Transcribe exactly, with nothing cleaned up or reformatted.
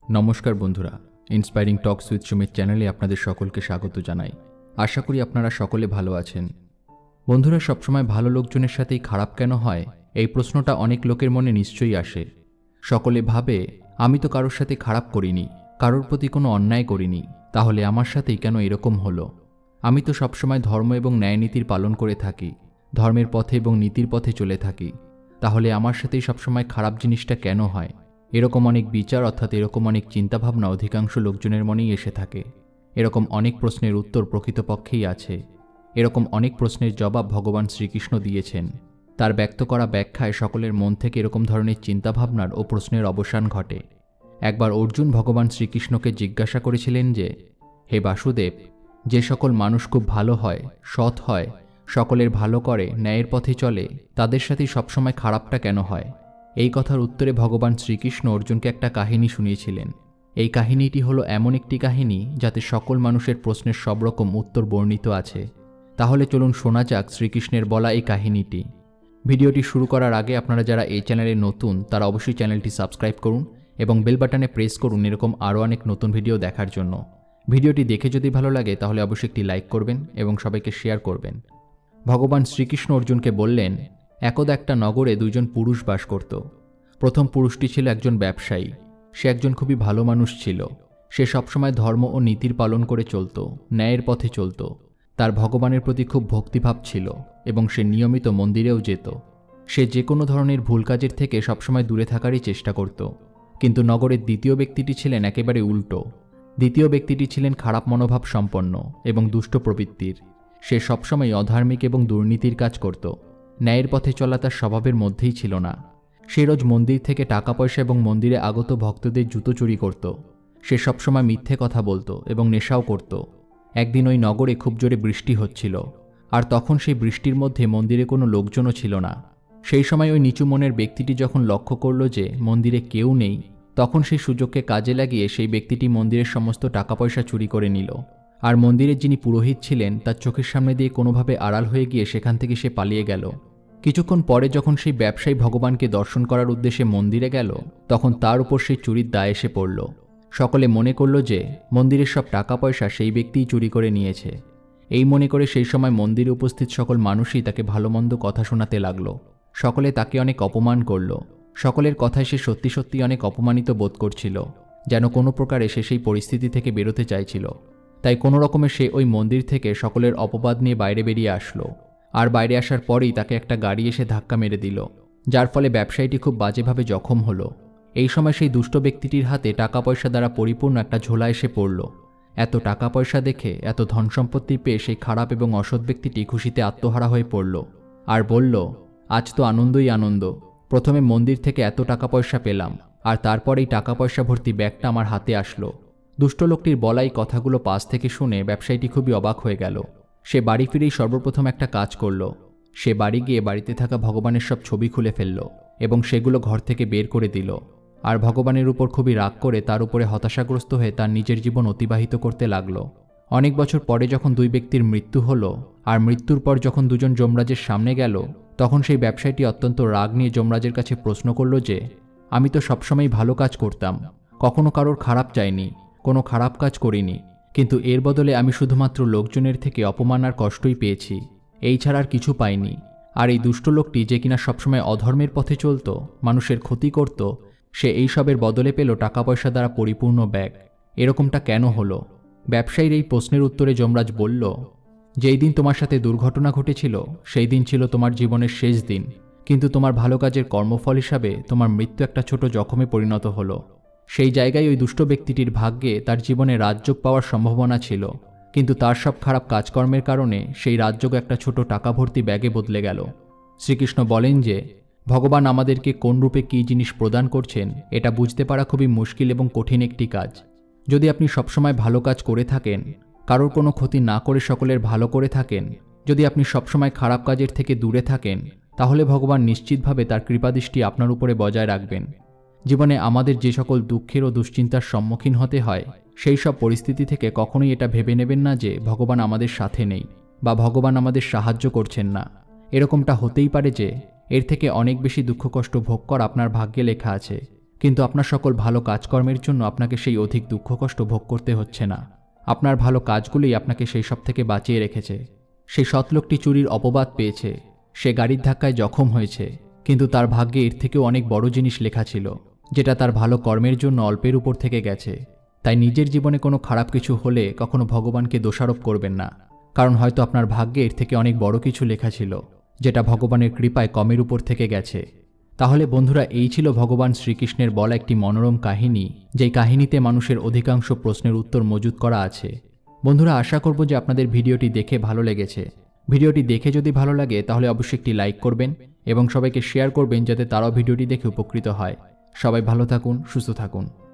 নমস্কার বন্ধুরা, inspiring talks with Sumit চ্যানেলে আপনাদের সকলকে স্বাগত জানাই। আশা করি আপনারা সকলে ভালো আছেন। বন্ধুরা, সবসময় ভালো লোকজনের সাথেই খারাপ কেন হয়, এই প্রশ্নটা অনেক লোকের মনে নিশ্চয়ই আসে। সকলে ভাবে, আমি তো কারোর সাথে খারাপ করিনি, কারোর প্রতি কোনো অন্যায় করিনি, তাহলে আমার সাথেই কেন এরকম হলো? আমি তো সবসময় ধর্ম এবং ন্যায়নীতির পালন করে থাকি, ধর্মের পথে এবং নীতির পথে চলে থাকি, তাহলে আমার সাথেই সবসময় খারাপ জিনিসটা কেন হয়? এরকম অনেক বিচার অর্থাৎ এরকম অনেক চিন্তাভাবনা অধিকাংশ লোকজনের মনেই এসে থাকে। এরকম অনেক প্রশ্নের উত্তর প্রকৃতপক্ষেই আছে। এরকম অনেক প্রশ্নের জবাব ভগবান শ্রীকৃষ্ণ দিয়েছেন। তার ব্যক্ত করা ব্যাখ্যায় সকলের মন থেকে এরকম ধরনের চিন্তাভাবনার ও প্রশ্নের অবসান ঘটে। একবার অর্জুন ভগবান শ্রীকৃষ্ণকে জিজ্ঞাসা করেছিলেন যে, হে বাসুদেব, যে সকল মানুষ খুব ভালো হয়, সৎ হয়, সকলের ভালো করে, ন্যায়ের পথে চলে, তাদের সাথেই সবসময় খারাপটা কেন হয়? এই কথার উত্তরে ভগবান শ্রীকৃষ্ণ অর্জুনকে একটা কাহিনী শুনিয়েছিলেন। এই কাহিনীটি হলো এমন একটি কাহিনী যাতে সকল মানুষের প্রশ্নের সব রকম উত্তর বর্ণিত আছে। তাহলে চলুন শোনা যাক শ্রীকৃষ্ণের বলা এই কাহিনীটি। ভিডিওটি শুরু করার আগে আপনারা যারা এই চ্যানেলে নতুন তারা অবশ্যই চ্যানেলটি সাবস্ক্রাইব করুন এবং বেল বাটনে প্রেস করুন এরকম আরও অনেক নতুন ভিডিও দেখার জন্য। ভিডিওটি দেখে যদি ভালো লাগে তাহলে অবশ্যই একটি লাইক করবেন এবং সবাইকে শেয়ার করবেন। ভগবান শ্রীকৃষ্ণ অর্জুনকে বললেন, একদা একটা নগরে দুইজন পুরুষ বাস করত। প্রথম পুরুষটি ছিল একজন ব্যবসায়ী। সে একজন খুবই ভালো মানুষ ছিল। সে সবসময় ধর্ম ও নীতির পালন করে চলত, ন্যায়ের পথে চলত। তার ভগবানের প্রতি খুব ভক্তিভাব ছিল এবং সে নিয়মিত মন্দিরেও যেত। সে যে কোনো ধরনের ভুল কাজের থেকে সবসময় দূরে থাকারই চেষ্টা করত। কিন্তু নগরের দ্বিতীয় ব্যক্তিটি ছিলেন একেবারে উল্টো। দ্বিতীয় ব্যক্তিটি ছিলেন খারাপ মনোভাব সম্পন্ন এবং দুষ্ট প্রবৃত্তির। সে সবসময় অধার্মিক এবং দুর্নীতির কাজ করত। ন্যায়ের পথে চলা তার স্বভাবের মধ্যেই ছিল না। সে রোজ মন্দির থেকে টাকা পয়সা এবং মন্দিরে আগত ভক্তদের জুতো চুরি করত। সে সবসময় মিথ্যে কথা বলতো এবং নেশাও করত। একদিন ওই নগরে খুব জোরে বৃষ্টি হচ্ছিল, আর তখন সেই বৃষ্টির মধ্যে মন্দিরে কোনো লোকজনও ছিল না। সেই সময় ওই নিচু মনের ব্যক্তিটি যখন লক্ষ্য করল যে মন্দিরে কেউ নেই, তখন সেই সুযোগকে কাজে লাগিয়ে সেই ব্যক্তিটি মন্দিরের সমস্ত টাকা পয়সা চুরি করে নিল। আর মন্দিরের যিনি পুরোহিত ছিলেন তার চোখের সামনে দিয়ে কোনোভাবে আড়াল হয়ে গিয়ে সেখান থেকে সে পালিয়ে গেল। কিছুক্ষণ পরে যখন সেই ব্যবসায়ী ভগবানকে দর্শন করার উদ্দেশ্যে মন্দিরে গেল, তখন তার উপর সেই চুরির দায় এসে পড়ল। সকলে মনে করল যে মন্দিরের সব টাকা পয়সা সেই ব্যক্তিই চুরি করে নিয়েছে। এই মনে করে সেই সময় মন্দিরে উপস্থিত সকল মানুষই তাকে ভালো মন্দ কথা শোনাতে লাগলো। সকলে তাকে অনেক অপমান করল। সকলের কথায় সে সত্যি সত্যি অনেক অপমানিত বোধ করছিল, যেন কোনো প্রকারে সে সেই পরিস্থিতি থেকে বেরোতে চাইছিল। তাই কোনো রকমে সে ওই মন্দির থেকে সকলের অপবাদ নিয়ে বাইরে বেরিয়ে আসলো। আর বাইরে আসার পরেই তাকে একটা গাড়ি এসে ধাক্কা মেরে দিল, যার ফলে ব্যবসায়ীটি খুব বাজেভাবে জখম হলো। এই সময় সেই দুষ্ট ব্যক্তিটির হাতে টাকা পয়সা দ্বারা পরিপূর্ণ একটা ঝোলা এসে পড়ল। এত টাকা পয়সা দেখে, এত ধন সম্পত্তি পেয়ে সেই খারাপ এবং অসৎ ব্যক্তিটি খুশিতে আত্মহারা হয়ে পড়ল আর বলল, আজ তো আনন্দই আনন্দ। প্রথমে মন্দির থেকে এত টাকা পয়সা পেলাম, আর তারপরেই টাকা পয়সা ভর্তি ব্যাগটা আমার হাতে আসলো। দুষ্ট লোকটির বলাই কথাগুলো পাশ থেকে শুনে ব্যবসায়ীটি খুবই অবাক হয়ে গেল। সে বাড়ি ফিরেই সর্বপ্রথম একটা কাজ করল। সে বাড়ি গিয়ে বাড়িতে থাকা ভগবানের সব ছবি খুলে ফেলল এবং সেগুলো ঘর থেকে বের করে দিল। আর ভগবানের উপর খুবই রাগ করে তার উপরে হতাশাগ্রস্ত হয়ে তার নিজের জীবন অতিবাহিত করতে লাগলো। অনেক বছর পরে যখন দুই ব্যক্তির মৃত্যু হলো, আর মৃত্যুর পর যখন দুজন যমরাজের সামনে গেল, তখন সেই ব্যবসায়ীটি অত্যন্ত রাগ নিয়ে যমরাজের কাছে প্রশ্ন করল যে, আমি তো সবসময় ভালো কাজ করতাম, কখনো কারোর খারাপ চাইনি, কোনো খারাপ কাজ করিনি, কিন্তু এর বদলে আমি শুধুমাত্র লোকজনের থেকে অপমান আর কষ্টই পেয়েছি, এই ছাড়া আর কিছু পাইনি। আর এই দুষ্ট লোকটি যে কিনা সবসময় অধর্মের পথে চলত, মানুষের ক্ষতি করত, সে এই সবের বদলে পেল টাকা পয়সা দ্বারা পরিপূর্ণ ব্যাগ। এরকমটা কেন হলো? ব্যবসায়ীর এই প্রশ্নের উত্তরে যমরাজ বলল, যেই দিন তোমার সাথে দুর্ঘটনা ঘটেছিল সেই দিন ছিল তোমার জীবনের শেষ দিন, কিন্তু তোমার ভালো কাজের কর্মফল হিসাবে তোমার মৃত্যু একটা ছোট জখমে পরিণত হলো। সেই জায়গায় ওই দুষ্ট ব্যক্তিটির ভাগ্যে তার জীবনে রাজযোগ পাওয়ার সম্ভাবনা ছিল, কিন্তু তার সব খারাপ কাজকর্মের কারণে সেই রাজযোগ একটা ছোট টাকা ভর্তি ব্যাগে বদলে গেল। শ্রীকৃষ্ণ বলেন যে, ভগবান আমাদেরকে কোন রূপে কী জিনিস প্রদান করছেন এটা বুঝতে পারা খুবই মুশকিল এবং কঠিন একটি কাজ। যদি আপনি সবসময় ভালো কাজ করে থাকেন, কারোর কোনো ক্ষতি না করে সকলের ভালো করে থাকেন, যদি আপনি সবসময় খারাপ কাজের থেকে দূরে থাকেন, তাহলে ভগবান নিশ্চিতভাবে তার কৃপাদৃষ্টি আপনার উপরে বজায় রাখবেন। জীবনে আমাদের যে সকল দুঃখের ও দুশ্চিন্তার সম্মুখীন হতে হয়, সেই সব পরিস্থিতি থেকে কখনোই এটা ভেবে নেবেন না যে ভগবান আমাদের সাথে নেই বা ভগবান আমাদের সাহায্য করছেন না। এরকমটা হতেই পারে যে এর থেকে অনেক বেশি দুঃখ কষ্ট ভোগ করা আপনার ভাগ্যে লেখা আছে, কিন্তু আপনার সকল ভালো কাজকর্মের জন্য আপনাকে সেই অধিক দুঃখ কষ্ট ভোগ করতে হচ্ছে না। আপনার ভালো কাজগুলোই আপনাকে সেই সব থেকে বাঁচিয়ে রেখেছে। সেই সৎলোকটি চুরির অপবাদ পেয়েছে, সে গাড়ির ধাক্কায় জখম হয়েছে, কিন্তু তার ভাগ্যে এর থেকেও অনেক বড় জিনিস লেখা ছিল, যেটা তার ভালো কর্মের জন্য অল্পের উপর থেকে গেছে। তাই নিজের জীবনে কোনো খারাপ কিছু হলে কখনো ভগবানকে দোষারোপ করবেন না, কারণ হয়তো আপনার ভাগ্যে এর থেকে অনেক বড় কিছু লেখা ছিল, যেটা ভগবানের কৃপায় কমের উপর থেকে গেছে। তাহলে বন্ধুরা, এই ছিল ভগবান শ্রীকৃষ্ণের বলা একটি মনোরম কাহিনী, যেই কাহিনীতে মানুষের অধিকাংশ প্রশ্নের উত্তর মজুত করা আছে। বন্ধুরা, আশা করব যে আপনাদের ভিডিওটি দেখে ভালো লেগেছে। ভিডিওটি দেখে যদি ভালো লাগে তাহলে অবশ্যই একটি লাইক করবেন এবং সবাইকে শেয়ার করবেন, যাতে তারাও ভিডিওটি দেখে উপকৃত হয়। সবাই ভালো থাকুন, সুস্থ থাকুন।